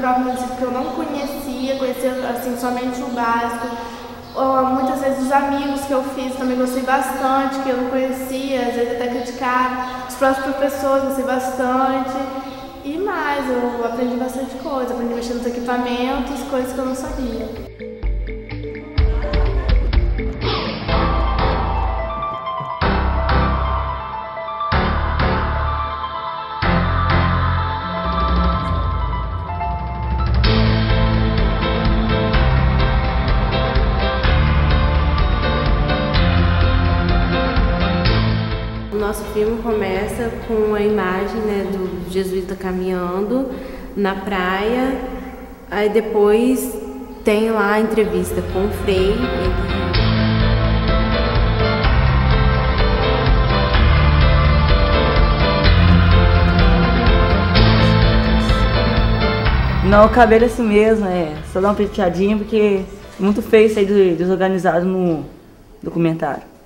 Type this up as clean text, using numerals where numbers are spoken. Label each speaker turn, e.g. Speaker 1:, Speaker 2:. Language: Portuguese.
Speaker 1: próprio município que eu não conhecia assim, somente o básico. Muitas vezes os amigos que eu fiz também gostei bastante, que eu não conhecia, às vezes até criticar. Os próprios professores gostei bastante. E mais, eu aprendi bastante coisa, aprendi a mexer nos equipamentos, coisas que eu não sabia.
Speaker 2: O nosso filme começa com a imagem, né, do jesuíta caminhando na praia, aí depois tem lá a entrevista com o Frei.
Speaker 3: Não, o cabelo é assim mesmo, só dar uma penteadinha porque é muito feio isso aí desorganizado no documentário.